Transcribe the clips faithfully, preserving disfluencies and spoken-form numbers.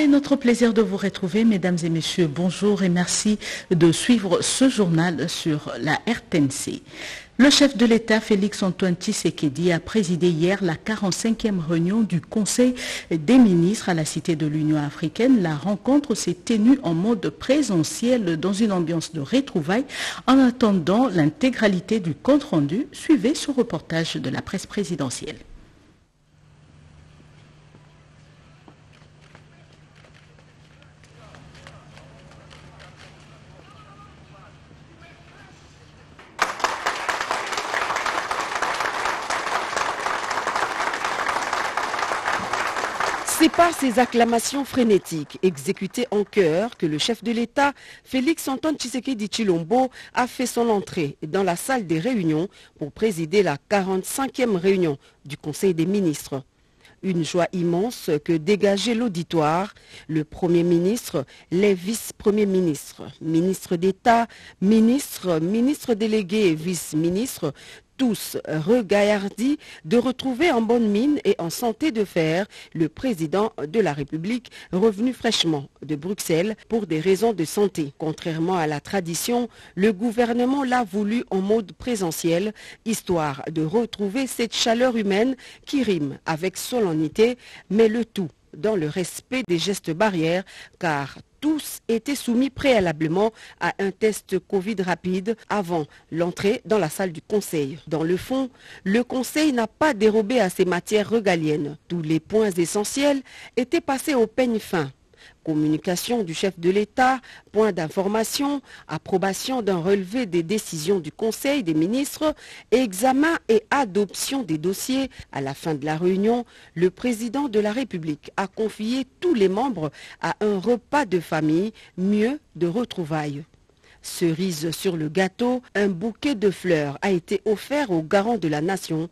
C'est notre plaisir de vous retrouver, mesdames et messieurs. Bonjour et merci de suivre ce journal sur la R T N C. Le chef de l'État, Félix-Antoine Tshisekedi, a présidé hier la quarante-cinquième réunion du Conseil des ministres à la Cité de l'Union africaine. La rencontre s'est tenue en mode présentiel dans une ambiance de retrouvailles. En attendant l'intégralité du compte-rendu, suivez ce reportage de la presse présidentielle. C'est par ces acclamations frénétiques exécutées en chœur que le chef de l'État, Félix-Antoine Tshisekedi Tshilombo, a fait son entrée dans la salle des réunions pour présider la quarante-cinquième réunion du Conseil des ministres. Une joie immense que dégageait l'auditoire, le Premier ministre, les vice-premiers ministres, ministres d'État, ministres, ministres délégués et vice-ministres, tous regaillardis de retrouver en bonne mine et en santé de fer le président de la République revenu fraîchement de Bruxelles pour des raisons de santé. Contrairement à la tradition, le gouvernement l'a voulu en mode présentiel, histoire de retrouver cette chaleur humaine qui rime avec solennité, mais le tout dans le respect des gestes barrières, car tous étaient soumis préalablement à un test Covid rapide avant l'entrée dans la salle du Conseil. Dans le fond, le Conseil n'a pas dérobé à ces matières régaliennes. Tous les points essentiels étaient passés au peigne fin. Communication du chef de l'État, point d'information, approbation d'un relevé des décisions du Conseil des ministres, examen et adoption des dossiers. À la fin de la réunion, le président de la République a confié tous les membres à un repas de famille, mieux de retrouvailles. Cerise sur le gâteau, un bouquet de fleurs a été offert aux garants de la nation.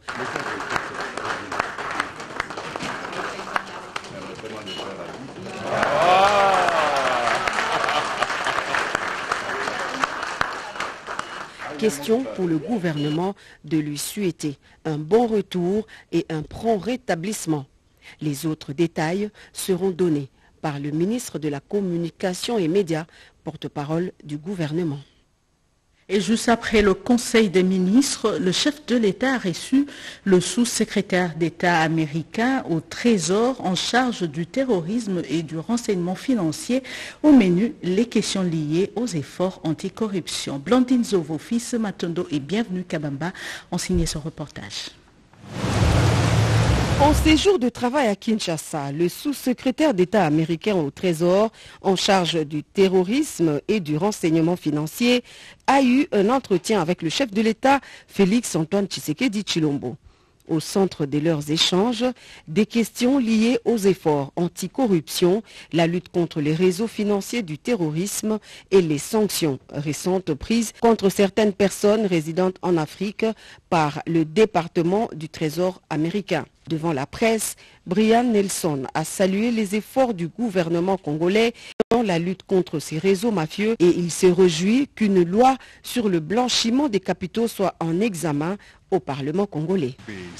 Question pour le gouvernement de lui souhaiter un bon retour et un prompt rétablissement. Les autres détails seront donnés par le ministre de la Communication et Médias, porte-parole du gouvernement. Et juste après le Conseil des ministres, le chef de l'État a reçu le sous-secrétaire d'État américain au Trésor en charge du terrorisme et du renseignement financier. Au menu, les questions liées aux efforts anticorruption. Blandine Zovo, fils Matondo et Bienvenue Kabamba ont signé ce reportage. En séjour de travail à Kinshasa, le sous-secrétaire d'État américain au Trésor en charge du terrorisme et du renseignement financier a eu un entretien avec le chef de l'État, Félix-Antoine Tshisekedi Tshilombo. Au centre de leurs échanges, des questions liées aux efforts anticorruption, la lutte contre les réseaux financiers du terrorisme et les sanctions récentes prises contre certaines personnes résidentes en Afrique par le département du Trésor américain. Devant la presse, Brian Nelson a salué les efforts du gouvernement congolais dans la lutte contre ces réseaux mafieux et il s'est réjoui qu'une loi sur le blanchiment des capitaux soit en examen au Parlement congolais.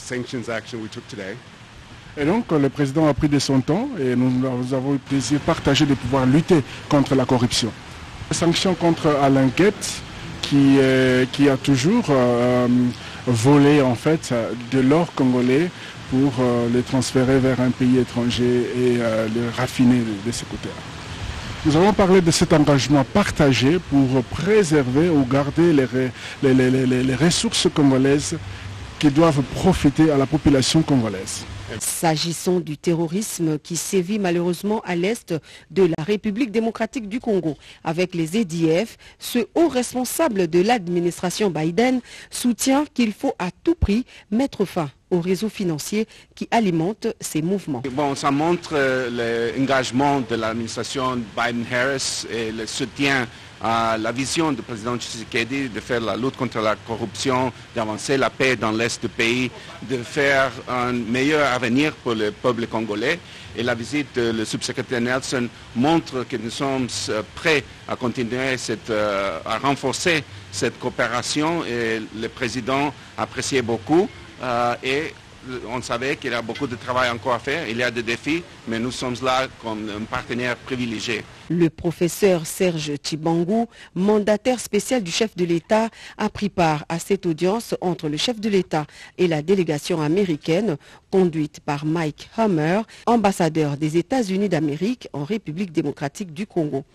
Et donc le président a pris de son temps et nous avons eu le plaisir partagé de pouvoir lutter contre la corruption. Sanctions contre Alain Guette qui, euh, qui a toujours euh, volé en fait de l'or congolais pour euh, les transférer vers un pays étranger et euh, le raffiner de, de ce côté-là. Nous avons parlé de cet engagement partagé pour préserver ou garder les, les, les, les, les ressources congolaises qui doivent profiter à la population congolaise. S'agissant du terrorisme qui sévit malheureusement à l'est de la République démocratique du Congo avec les A D F, ce haut responsable de l'administration Biden soutient qu'il faut à tout prix mettre fin au réseau financier qui alimente ces mouvements. Bon, ça montre euh, l'engagement de l'administration Biden-Harris et le soutien à la vision du président Tshisekedi de faire la lutte contre la corruption, d'avancer la paix dans l'est du pays, de faire un meilleur avenir pour le peuple congolais. Et la visite du sous-secrétaire Nelson montre que nous sommes prêts à continuer, cette, euh, à renforcer cette coopération et le président appréciait beaucoup. Euh, et on savait qu'il y a beaucoup de travail encore à faire, il y a des défis, mais nous sommes là comme un partenaire privilégié. Le professeur Serge Tshibangou, mandataire spécial du chef de l'État, a pris part à cette audience entre le chef de l'État et la délégation américaine conduite par Mike Hammer, ambassadeur des États-Unis d'Amérique en République démocratique du Congo.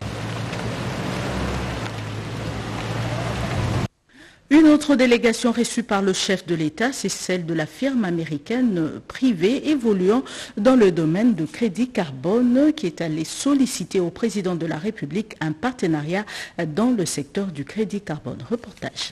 Une autre délégation reçue par le chef de l'État, c'est celle de la firme américaine privée évoluant dans le domaine de crédit carbone qui est allée solliciter au président de la République un partenariat dans le secteur du crédit carbone. Reportage.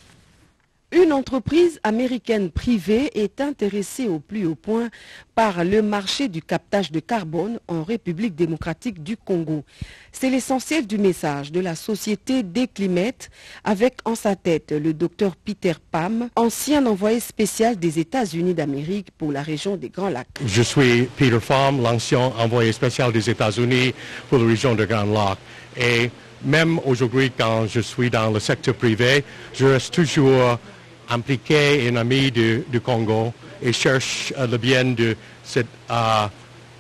Une entreprise américaine privée est intéressée au plus haut point par le marché du captage de carbone en République démocratique du Congo. C'est l'essentiel du message de la société Declimet avec en sa tête le docteur Peter Pham, ancien envoyé spécial des États-Unis d'Amérique pour la région des Grands Lacs. Je suis Peter Pham, l'ancien envoyé spécial des États-Unis pour la région des Grands Lacs. Et même aujourd'hui, quand je suis dans le secteur privé, je reste toujours impliqué et un ami du, du Congo et cherche uh, le bien de ce uh,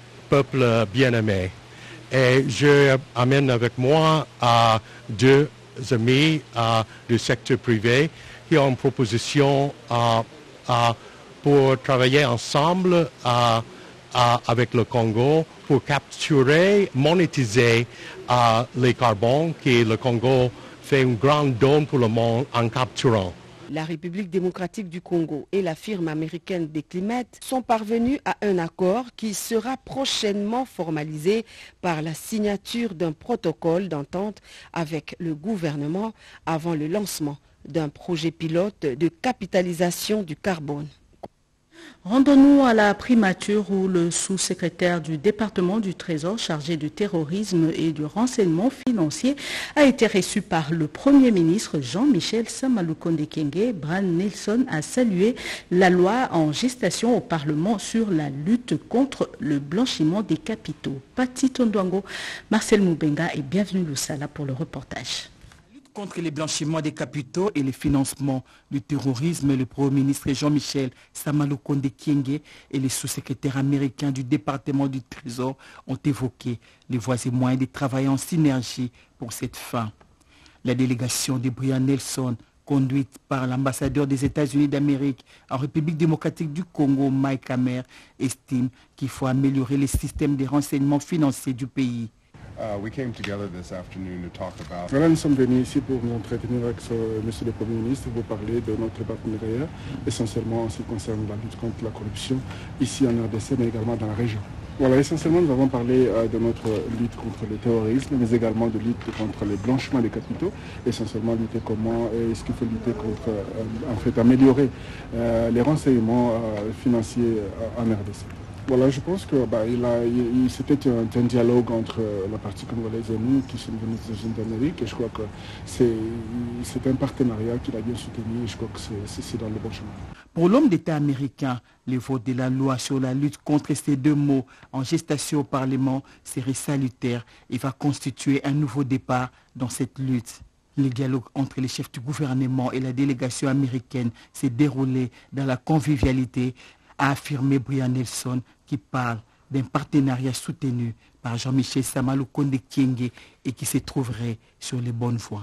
peuple bien-aimé. Et je amène avec moi uh, deux amis uh, du secteur privé qui ont une proposition uh, uh, pour travailler ensemble uh, uh, avec le Congo pour capturer, monétiser uh, les carbone que le Congo fait un grand don pour le monde en capturant. La République démocratique du Congo et la firme américaine Declimet sont parvenus à un accord qui sera prochainement formalisé par la signature d'un protocole d'entente avec le gouvernement avant le lancement d'un projet pilote de capitalisation du carbone. Rendons-nous à la primature où le sous-secrétaire du département du Trésor chargé du terrorisme et du renseignement financier a été reçu par le Premier ministre Jean-Michel Samalukonde Kyenge. Brian Nelson a salué la loi en gestation au Parlement sur la lutte contre le blanchiment des capitaux. Pati Tondouango, Marcel Moubenga et bienvenue Lusala pour le reportage. Contre les blanchiments des capitaux et le financement du terrorisme, le Premier ministre Jean-Michel Samalukonde Kyenge et les sous-secrétaires américains du département du Trésor ont évoqué les voies et moyens de travailler en synergie pour cette fin. La délégation de Brian Nelson, conduite par l'ambassadeur des États-Unis d'Amérique en République démocratique du Congo, Mike Hammer, estime qu'il faut améliorer les systèmes de renseignement financier du pays. Uh, we came together this afternoon to talk about... Voilà, nous sommes venus ici pour nous entretenir avec ce, monsieur le Premier ministre, pour parler de notre partenariat, essentiellement en ce qui concerne la lutte contre la corruption, ici en R D C, mais également dans la région. Voilà, essentiellement, nous avons parlé euh, de notre lutte contre le terrorisme, mais également de lutte contre le blanchiment des capitaux, essentiellement lutter comment est-ce qu'il faut lutter contre, euh, en fait, améliorer euh, les renseignements euh, financiers euh, en R D C. Voilà, je pense que bah, il a, il, il, c'était un, un dialogue entre la partie congolaise et nous qui sommes venus des États-Unis d'Amérique, et je crois que c'est, c'est un partenariat qu'il a bien soutenu, et je crois que c'est, c'est dans le bon chemin. Pour l'homme d'État américain, le vote de la loi sur la lutte contre ces deux mots en gestation au Parlement serait salutaire et va constituer un nouveau départ dans cette lutte. Le dialogue entre les chefs du gouvernement et la délégation américaine s'est déroulé dans la convivialité, a affirmé Brian Nelson, qui parle d'un partenariat soutenu par Jean-Michel Samalukonde Kyenge et qui se trouverait sur les bonnes voies.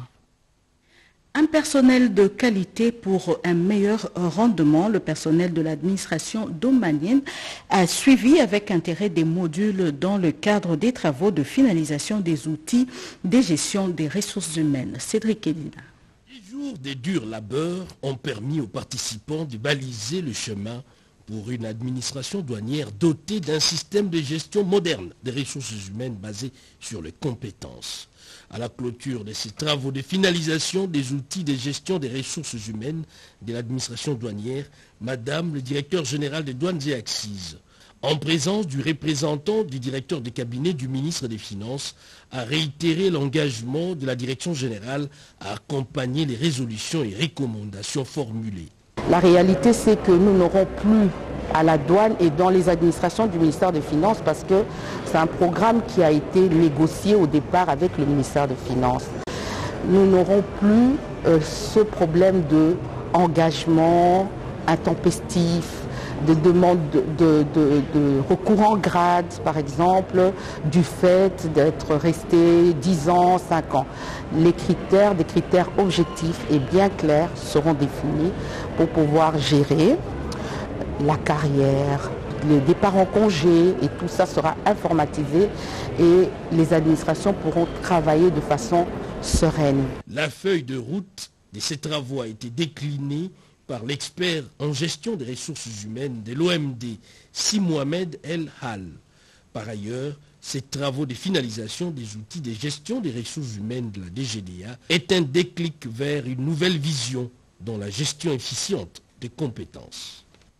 Un personnel de qualité pour un meilleur rendement. Le personnel de l'administration domanienne a suivi avec intérêt des modules dans le cadre des travaux de finalisation des outils de gestion des ressources humaines. Cédric Elina. Les jours des durs labeurs ont permis aux participants de baliser le chemin pour une administration douanière dotée d'un système de gestion moderne des ressources humaines basé sur les compétences. À la clôture de ces travaux de finalisation des outils de gestion des ressources humaines de l'administration douanière, Madame le directeur général des douanes et accises, en présence du représentant du directeur de cabinet du ministre des Finances, a réitéré l'engagement de la direction générale à accompagner les résolutions et recommandations formulées. La réalité, c'est que nous n'aurons plus à la douane et dans les administrations du ministère des Finances, parce que c'est un programme qui a été négocié au départ avec le ministère des Finances. Nous n'aurons plus euh, ce problème d'engagement intempestif, de demandes de, de, de, de recours en grade, par exemple, du fait d'être resté dix ans, cinq ans. Les critères, des critères objectifs et bien clairs seront définis pour pouvoir gérer la carrière, le départ en congé, et tout ça sera informatisé et les administrations pourront travailler de façon sereine. La feuille de route de ces travaux a été déclinée par l'expert en gestion des ressources humaines de l'O M D, Si Mohamed El Hal. Par ailleurs, ces travaux de finalisation des outils de gestion des ressources humaines de la D G D A est un déclic vers une nouvelle vision dans la gestion efficiente des compétences.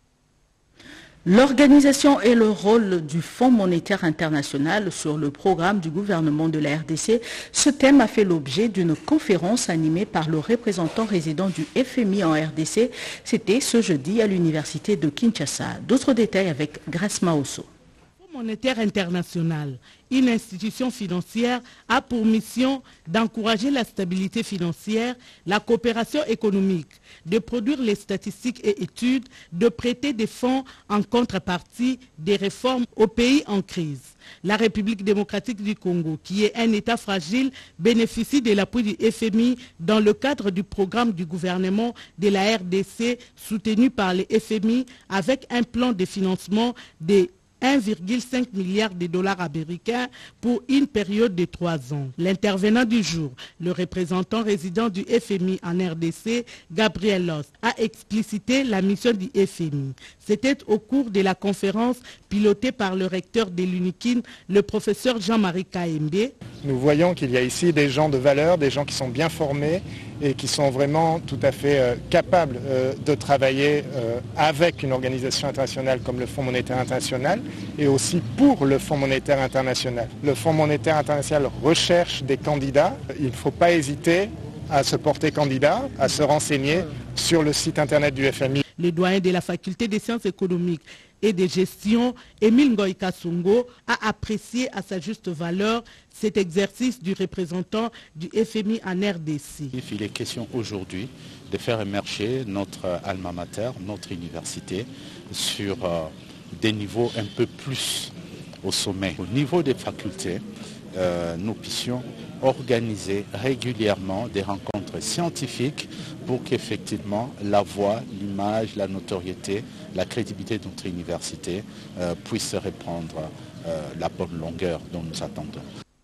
L'organisation et le rôle du Fonds monétaire international sur le programme du gouvernement de la R D C, ce thème a fait l'objet d'une conférence animée par le représentant résident du F M I en R D C. C'était ce jeudi à l'université de Kinshasa. D'autres détails avec Grace Maosso. Le Fonds monétaire international, une institution financière, a pour mission d'encourager la stabilité financière, la coopération économique, de produire les statistiques et études, de prêter des fonds en contrepartie des réformes aux pays en crise. La République démocratique du Congo, qui est un État fragile, bénéficie de l'appui du F M I dans le cadre du programme du gouvernement de la R D C soutenu par le F M I avec un plan de financement de un virgule cinq milliard de dollars américains pour une période de trois ans. L'intervenant du jour, le représentant résident du F M I en R D C, Gabriel Loss, a explicité la mission du F M I. C'était au cours de la conférence pilotée par le recteur de l'U N I C I N, le professeur Jean-Marie Kaembe. Nous voyons qu'il y a ici des gens de valeur, des gens qui sont bien formés et qui sont vraiment tout à fait euh, capables euh, de travailler euh, avec une organisation internationale comme le Fonds monétaire international et aussi pour le Fonds monétaire international. Le Fonds monétaire international recherche des candidats. Il ne faut pas hésiter à se porter candidat, à se renseigner sur le site internet du F M I. Le doyen de la faculté des sciences économiques et de gestion, Émile Ngoï Kasongo, a apprécié à sa juste valeur cet exercice du représentant du F M I en R D C. Il est question aujourd'hui de faire émerger notre alma mater, notre université, sur euh, des niveaux un peu plus au sommet. Au niveau des facultés, euh, nous puissions organiser régulièrement des rencontres scientifiques pour qu'effectivement la voix, l'image, la notoriété, la crédibilité de notre université euh, puisse répondre euh, la bonne longueur dont nous attendons.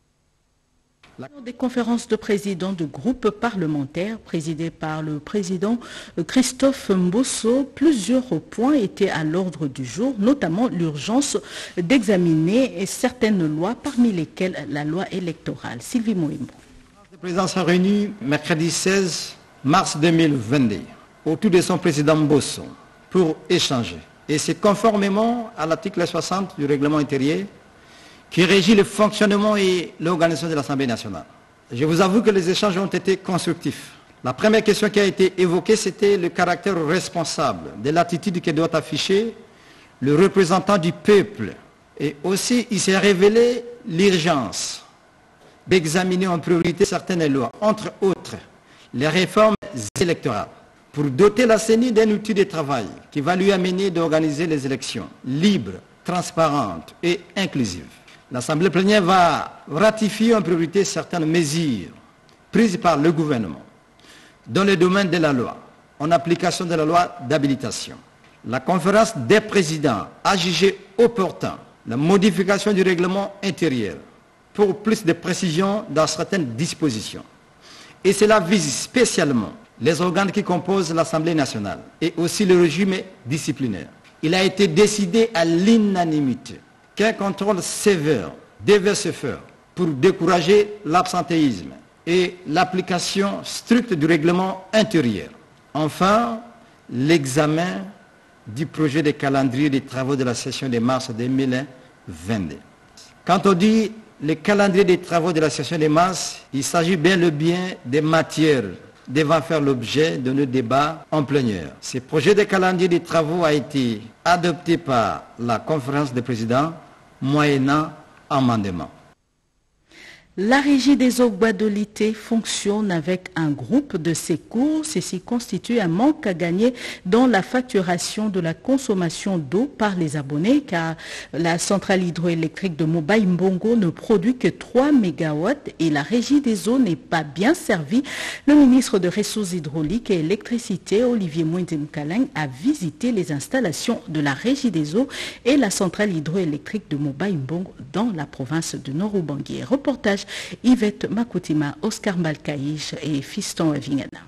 Lors des conférences de présidents de groupes parlementaires présidées par le président Christophe Mbosso, plusieurs points étaient à l'ordre du jour, notamment l'urgence d'examiner certaines lois, parmi lesquelles la loi électorale. Sylvie Moïmbo. Le président s'est réuni mercredi seize mars deux mille vingt-deux autour de son président Mbosso pour échanger. Et c'est conformément à l'article soixante du règlement intérieur qui régit le fonctionnement et l'organisation de l'Assemblée nationale. Je vous avoue que les échanges ont été constructifs. La première question qui a été évoquée, c'était le caractère responsable de l'attitude que doit afficher le représentant du peuple. Et aussi, il s'est révélé l'urgence d'examiner en priorité certaines lois, entre autres les réformes électorales, pour doter la C E N I d'un outil de travail qui va lui amener d'organiser les élections libres, transparentes et inclusives. L'Assemblée plénière va ratifier en priorité certaines mesures prises par le gouvernement dans le domaine de la loi, en application de la loi d'habilitation. La conférence des présidents a jugé opportun la modification du règlement intérieur pour plus de précision dans certaines dispositions. Et cela vise spécialement les organes qui composent l'Assemblée nationale et aussi le régime disciplinaire. Il a été décidé à l'unanimité qu'un contrôle sévère devait se faire pour décourager l'absentéisme et l'application stricte du règlement intérieur. Enfin, l'examen du projet de calendrier des travaux de la session de mars deux mille vingt-deux. Quand on dit le calendrier des travaux de la session de mars, il s'agit bel et bien des matières devant faire l'objet de nos débats en plénière. Ce projet de calendrier des travaux a été adopté par la conférence des présidents moyennant amendement. La régie des eaux Guadolité fonctionne avec un groupe de secours. Ceci constitue un manque à gagner dans la facturation de la consommation d'eau par les abonnés car la centrale hydroélectrique de Mobaye Mbongo ne produit que trois mégawatts et la régie des eaux n'est pas bien servie. Le ministre de Ressources hydrauliques et électricité, Olivier Mwende-Mkaleng, a visité les installations de la régie des eaux et la centrale hydroélectrique de Mobaye Mbongo dans la province de Nord-Ubangi. Reportage Yvette Makoutima, Oscar Malkaïch et Fiston Vingana.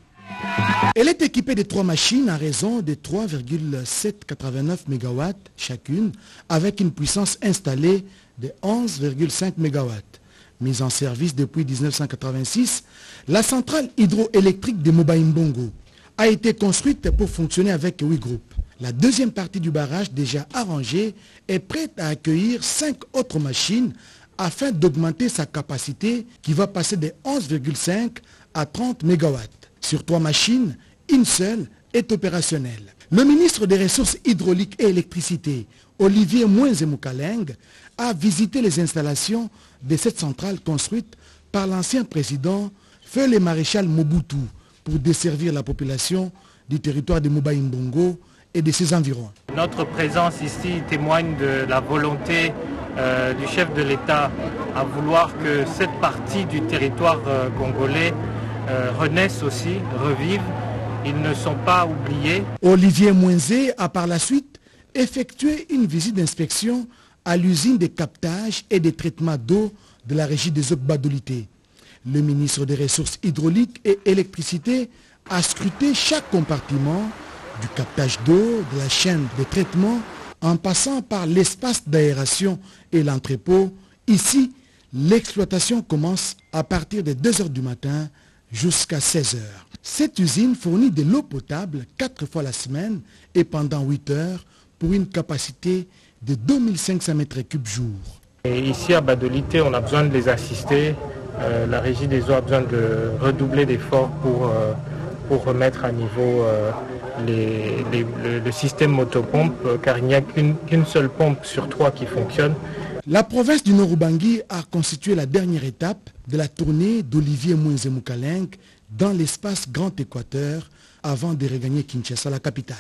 Elle est équipée de trois machines à raison de trois virgule sept cent quatre-vingt-neuf mégawatts chacune, avec une puissance installée de onze virgule cinq mégawatts. Mise en service depuis mille neuf cent quatre-vingt-six, la centrale hydroélectrique de Mobaye Mbongo a été construite pour fonctionner avec huit groupes. La deuxième partie du barrage, déjà arrangée, est prête à accueillir cinq autres machines afin d'augmenter sa capacité qui va passer de onze virgule cinq à trente mégawatts. Sur trois machines, une seule est opérationnelle. Le ministre des Ressources hydrauliques et électricité, Olivier Mwende-Mkaleng, a visité les installations de cette centrale construite par l'ancien président Feu le Maréchal Mobutu pour desservir la population du territoire de Mobaye Mbongo et de ses environs. Notre présence ici témoigne de la volonté euh, du chef de l'État à vouloir que cette partie du territoire euh, congolais euh, renaisse aussi, revive. Ils ne sont pas oubliés. Olivier Mwende a par la suite effectué une visite d'inspection à l'usine de captage et de traitement d'eau de la régie des eaux Guadolité. Le ministre des Ressources hydrauliques et électricité a scruté chaque compartiment du captage d'eau, de la chaîne de traitement, en passant par l'espace d'aération et l'entrepôt. Ici, l'exploitation commence à partir de deux heures du matin jusqu'à seize heures. Cette usine fournit de l'eau potable quatre fois la semaine et pendant huit heures pour une capacité de deux mille cinq cents mètres cubes jour. Et ici à Guadolité, on a besoin de les assister. Euh, la régie des eaux a besoin de redoubler d'efforts pour, euh, pour remettre à niveau euh, les, les, le, le système motopompe, euh, car il n'y a qu'une qu'une seule pompe sur trois qui fonctionne. La province du Nord-Ubangi a constitué la dernière étape de la tournée d'Olivier Mwende-Mkaleng dans l'espace Grand Équateur avant de regagner Kinshasa, la capitale.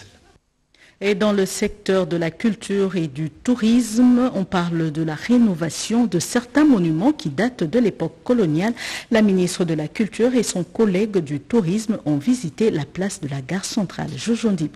Et dans le secteur de la culture et du tourisme, on parle de la rénovation de certains monuments qui datent de l'époque coloniale. La ministre de la Culture et son collègue du tourisme ont visité la place de la gare centrale. Jojo Ndibou.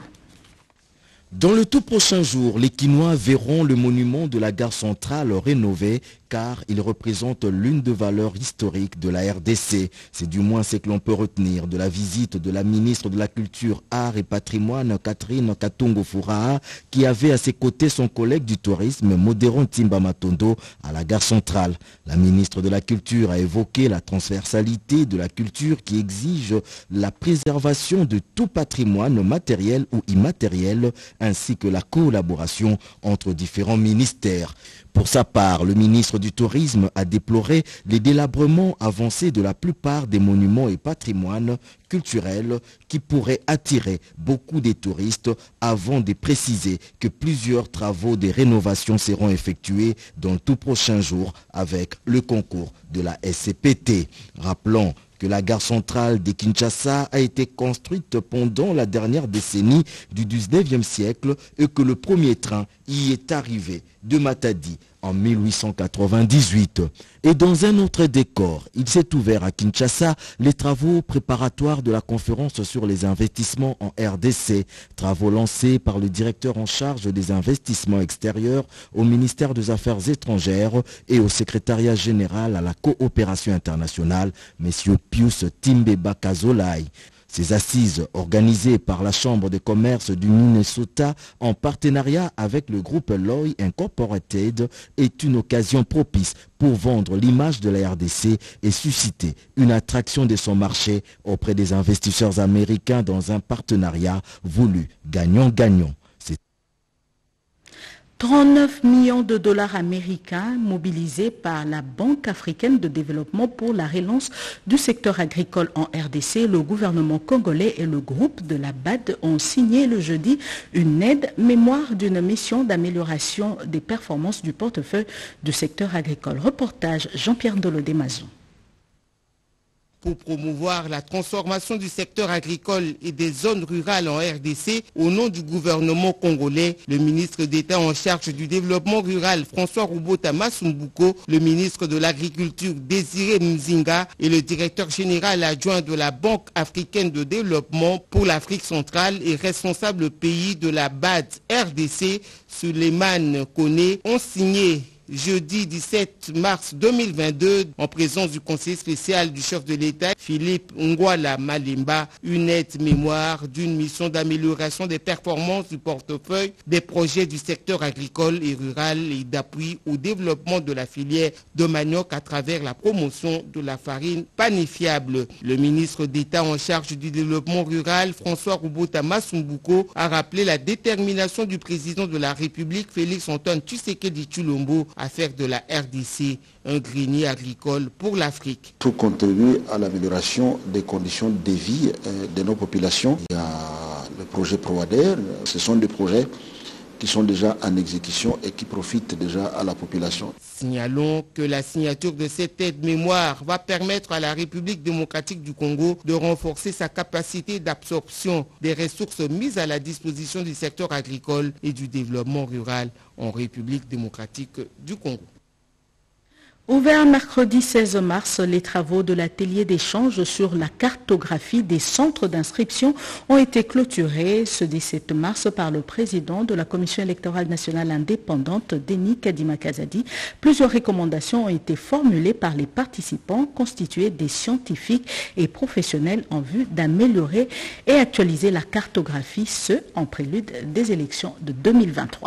Dans le tout prochain jour, les Kinois verront le monument de la gare centrale rénové car il représente l'une des valeurs historiques de la R D C. C'est du moins ce que l'on peut retenir de la visite de la ministre de la Culture, Art et Patrimoine, Catherine Katongo-Furaha, qui avait à ses côtés son collègue du tourisme, Modéron Timba Matondo, à la gare centrale. La ministre de la Culture a évoqué la transversalité de la culture qui exige la préservation de tout patrimoine matériel ou immatériel, ainsi que la collaboration entre différents ministères. Pour sa part, le ministre du Tourisme a déploré les délabrements avancés de la plupart des monuments et patrimoines culturels qui pourraient attirer beaucoup de touristes avant de préciser que plusieurs travaux de rénovation seront effectués dans le tout prochain jour avec le concours de la S C P T. Rappelons que la gare centrale de Kinshasa a été construite pendant la dernière décennie du dix-neuvième siècle et que le premier train y est arrivé de Matadi en mille huit cent quatre-vingt-dix-huit. Et dans un autre décor, il s'est ouvert à Kinshasa les travaux préparatoires de la conférence sur les investissements en R D C, travaux lancés par le directeur en charge des investissements extérieurs au ministère des Affaires étrangères et au secrétariat général à la coopération internationale, M. Pius Timbeba Kazolai. Ces assises, organisées par la Chambre de commerce du Minnesota en partenariat avec le groupe Loy Incorporated, est une occasion propice pour vendre l'image de la R D C et susciter une attraction de son marché auprès des investisseurs américains dans un partenariat voulu gagnant-gagnant. trente-neuf millions de dollars américains mobilisés par la Banque africaine de développement pour la relance du secteur agricole en R D C. Le gouvernement congolais et le groupe de la B A D ont signé le jeudi une aide mémoire d'une mission d'amélioration des performances du portefeuille du secteur agricole. Reportage Jean-Pierre Ndolodé-Mazon. Pour promouvoir la transformation du secteur agricole et des zones rurales en R D C, au nom du gouvernement congolais, le ministre d'État en charge du développement rural François Roubota Masumbuko, le ministre de l'Agriculture Désiré Mzinga et le directeur général adjoint de la Banque africaine de développement pour l'Afrique centrale et responsable pays de la B A D R D C, Suleiman Kone, ont signé jeudi dix-sept mars deux mille vingt-deux, en présence du conseiller spécial du chef de l'État, Philippe Ngwala Malimba, une aide mémoire d'une mission d'amélioration des performances du portefeuille des projets du secteur agricole et rural et d'appui au développement de la filière de manioc à travers la promotion de la farine panifiable. Le ministre d'État en charge du développement rural, François Roubota Masumbuko, a rappelé la détermination du président de la République, Félix Antoine Tshisekedi Tshilombo, à faire de la R D C un grenier agricole pour l'Afrique. Pour contribuer à l'amélioration des conditions de vie de nos populations, il y a le projet ProADER. Ce sont des projets qui sont déjà en exécution et qui profitent déjà à la population. Signalons que la signature de cette aide mémoire va permettre à la République démocratique du Congo de renforcer sa capacité d'absorption des ressources mises à la disposition du secteur agricole et du développement rural en République démocratique du Congo. Ouvert mercredi seize mars, les travaux de l'atelier d'échange sur la cartographie des centres d'inscription ont été clôturés ce dix-sept mars par le président de la Commission électorale nationale indépendante, Denis Kadima Kazadi. Plusieurs recommandations ont été formulées par les participants constitués des scientifiques et professionnels en vue d'améliorer et actualiser la cartographie, ce en prélude des élections de deux mille vingt-trois.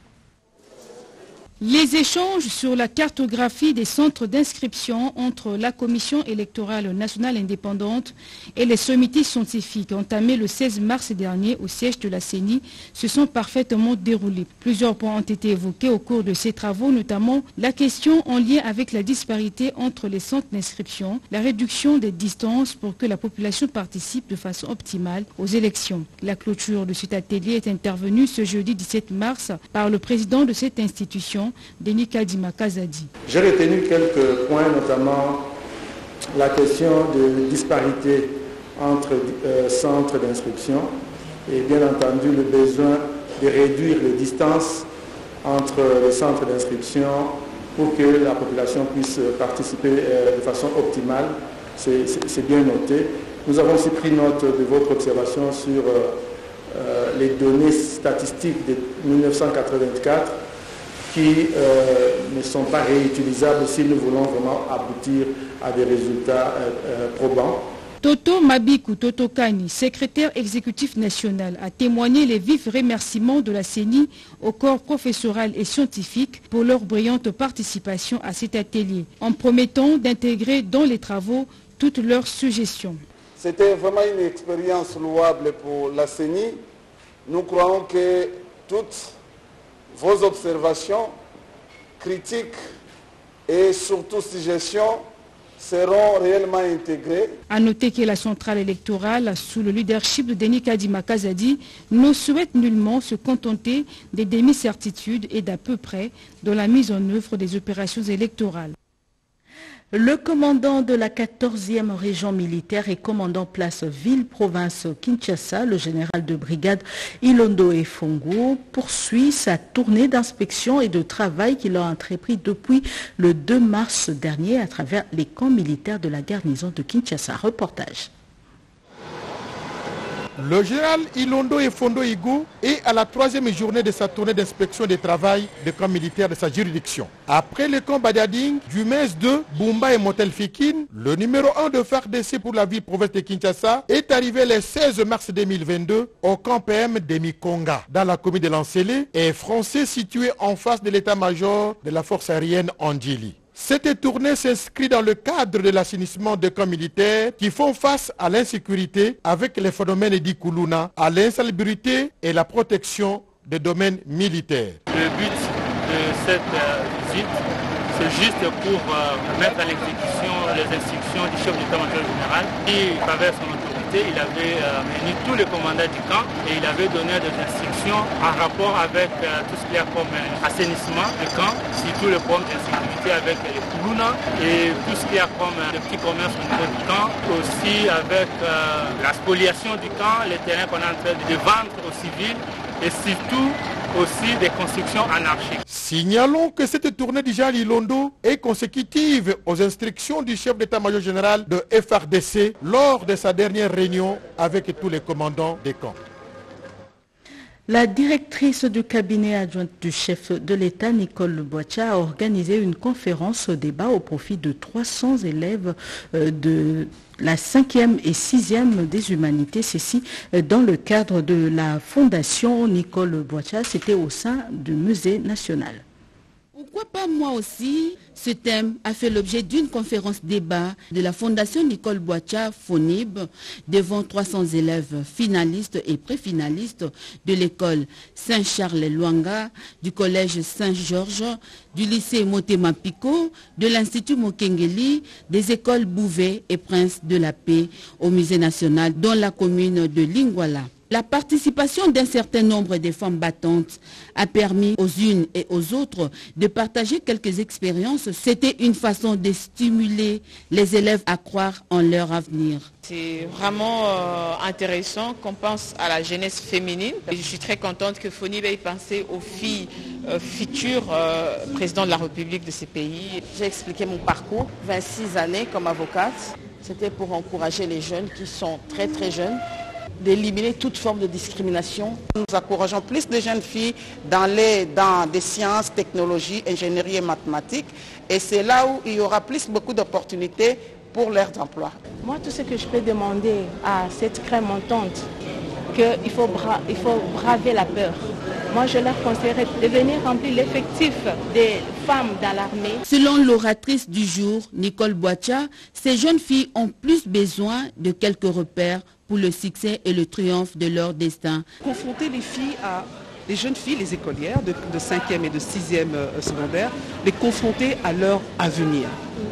Les échanges sur la cartographie des centres d'inscription entre la Commission électorale nationale indépendante et les sommités scientifiques entamés le seize mars dernier au siège de la C E N I se sont parfaitement déroulés. Plusieurs points ont été évoqués au cours de ces travaux, notamment la question en lien avec la disparité entre les centres d'inscription, la réduction des distances pour que la population participe de façon optimale aux élections. La clôture de cet atelier est intervenue ce jeudi dix-sept mars par le président de cette institution, Denis Kadima Kazadi. J'ai retenu quelques points, notamment la question de disparité entre euh, centres d'inscription et bien entendu le besoin de réduire les distances entre les centres d'inscription pour que la population puisse participer euh, de façon optimale. C'est bien noté. Nous avons aussi pris note de votre observation sur euh, euh, les données statistiques de mille neuf cent quatre-vingt-quatre qui euh, ne sont pas réutilisables si nous voulons vraiment aboutir à des résultats euh, euh, probants. Toto Mabikou Totokani, secrétaire exécutif national, a témoigné les vifs remerciements de la C E N I au corps professoral et scientifique pour leur brillante participation à cet atelier, en promettant d'intégrer dans les travaux toutes leurs suggestions. C'était vraiment une expérience louable pour la C E N I. Nous croyons que toutes vos observations, critiques et surtout suggestions seront réellement intégrées. A noter que la centrale électorale, sous le leadership de Denis Kadima Kazadi, ne souhaite nullement se contenter des demi-certitudes et d'à peu près dans la mise en œuvre des opérations électorales. Le commandant de la quatorzième région militaire et commandant place ville-province Kinshasa, le général de brigade Ilondo Efongo, poursuit sa tournée d'inspection et de travail qu'il a entrepris depuis le deux mars dernier à travers les camps militaires de la garnison de Kinshasa. Reportage. Le général Ilondo Efondo Igou est à la troisième journée de sa tournée d'inspection des travail des camps militaires de sa juridiction. Après le camp Badiading, du M E S deux, Bumba et Motel Fikin, le numéro un de F A R D C pour la ville-province de Kinshasa est arrivé le seize mars deux mille vingt-deux au camp P M de Mikonga, dans la commune de Lancélé, et français situé en face de l'état-major de la force aérienne Andjili. Cette tournée s'inscrit dans le cadre de l'assainissement des camps militaires qui font face à l'insécurité avec les phénomènes d'Ikuluna, à l'insalubrité et la protection des domaines militaires. Le but de cette euh, visite, c'est juste pour euh, mettre à l'exécution les instructions du chef d'état-major général qui, avec son autorité, il avait euh, réuni tous les commandants du camp et il avait donné des instructions en rapport avec euh, tout ce qu'il y a comme euh, assainissement du camp, surtout les problèmes d'insécurité avec les Koulouna et tout ce qu'il y a comme euh, les petits commerces au niveau du camp, aussi avec euh, la spoliation du camp, les terrains qu'on est en train de vendre aux civils et surtout aussi des constructions anarchiques. Signalons que cette tournée du général Ilondo est consécutive aux instructions du chef d'état-major général de F R D C lors de sa dernière réunion avec tous les commandants des camps. La directrice du cabinet adjointe du chef de l'État, Nicole Boacha, a organisé une conférence débat au profit de trois cents élèves de la cinquième et sixième des humanités, ceci dans le cadre de la fondation Nicole Boacha, c'était au sein du musée national. Pourquoi pas moi aussi? Ce thème a fait l'objet d'une conférence débat de la Fondation Nicole Boacha, FONIB, devant trois cents élèves finalistes et préfinalistes de l'école Saint-Charles-Luanga, du collège Saint-Georges, du lycée Motema Pico, de l'Institut Mokengeli, des écoles Bouvet et Prince de la Paix au musée national dans la commune de Lingwala. La participation d'un certain nombre de femmes battantes a permis aux unes et aux autres de partager quelques expériences. C'était une façon de stimuler les élèves à croire en leur avenir. C'est vraiment euh, intéressant qu'on pense à la jeunesse féminine. Et je suis très contente que FONIB ait pensé aux filles euh, futures euh, présidents de la République de ces pays. J'ai expliqué mon parcours, vingt-six années comme avocate. C'était pour encourager les jeunes qui sont très très jeunes, d'éliminer toute forme de discrimination. Nous encourageons plus de jeunes filles dans, les, dans des sciences, technologies, ingénierie et mathématiques. Et c'est là où il y aura plus beaucoup d'opportunités pour leurs emplois. Moi, tout ce que je peux demander à cette crème montante, qu'il faut, bra il faut braver la peur. Moi, je leur conseillerais de venir remplir l'effectif des femmes dans l'armée. Selon l'oratrice du jour, Nicole Boacha, ces jeunes filles ont plus besoin de quelques repères pour le succès et le triomphe de leur destin. Confronter les filles à les jeunes filles, les écolières de, de cinquième et de sixième euh, secondaire, les confronter à leur avenir,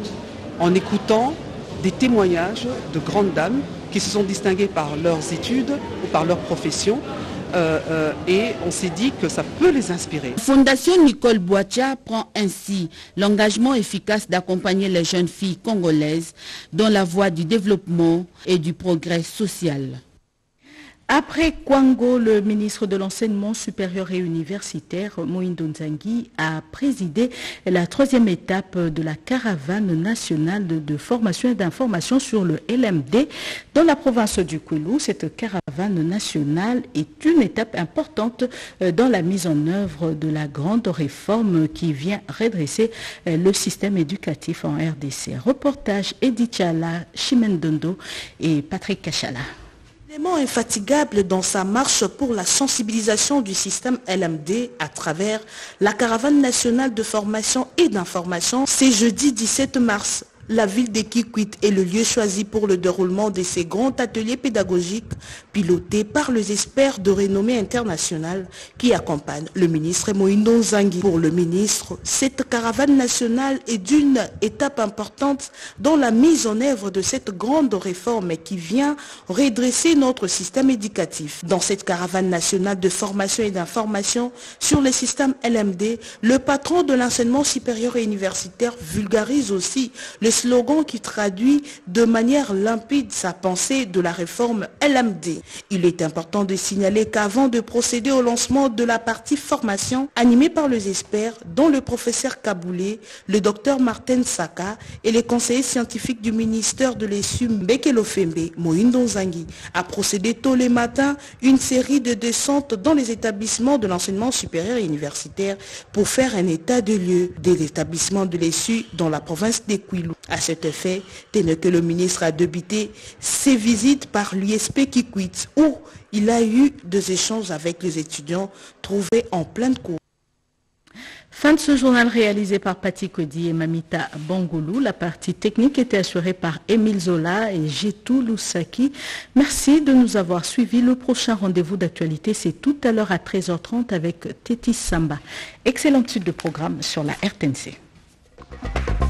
en écoutant des témoignages de grandes dames qui se sont distinguées par leurs études ou par leur profession. Euh, euh, et on s'est dit que ça peut les inspirer. Fondation Nicole Boacha prend ainsi l'engagement efficace d'accompagner les jeunes filles congolaises dans la voie du développement et du progrès social. Après Kwango, le ministre de l'Enseignement supérieur et universitaire, Moïndo Nzangi, a présidé la troisième étape de la caravane nationale de formation et d'information sur le L M D dans la province du Kwilu. Cette caravane nationale est une étape importante dans la mise en œuvre de la grande réforme qui vient redresser le système éducatif en R D C. Reportage Edith Chala, Chimendondo et Patrick Kachala. Élément infatigable dans sa marche pour la sensibilisation du système L M D à travers la caravane nationale de formation et d'information, c'est jeudi dix-sept mars. La ville de Kikwit est le lieu choisi pour le déroulement de ces grands ateliers pédagogiques pilotés par les experts de renommée internationale qui accompagnent le ministre Moïndo Nzangi. Pour le ministre, cette caravane nationale est d'une étape importante dans la mise en œuvre de cette grande réforme qui vient redresser notre système éducatif. Dans cette caravane nationale de formation et d'information sur le système L M D, le patron de l'enseignement supérieur et universitaire vulgarise aussi le slogan qui traduit de manière limpide sa pensée de la réforme L M D. Il est important de signaler qu'avant de procéder au lancement de la partie formation animée par les experts, dont le professeur Kaboulé, le docteur Martin Saka et les conseillers scientifiques du ministère de l'E S U Mbeke Lofembe, Moïndo Nzangi, a procédé tôt le matin une série de descentes dans les établissements de l'enseignement supérieur et universitaire pour faire un état de lieu des établissements de l'E S U dans la province de Kwilu. À cet effet, tel que le ministre a débuté ses visites par l'U S P Kikwit, où il a eu des échanges avec les étudiants trouvés en pleine cour. Fin de ce journal réalisé par Pati Kodi et Mamita Bangoulou. La partie technique était assurée par Émile Zola et Jetou Loussaki. Merci de nous avoir suivis. Le prochain rendez-vous d'actualité, c'est tout à l'heure à treize heures trente avec Tétis Samba. Excellente suite de programme sur la R T N C.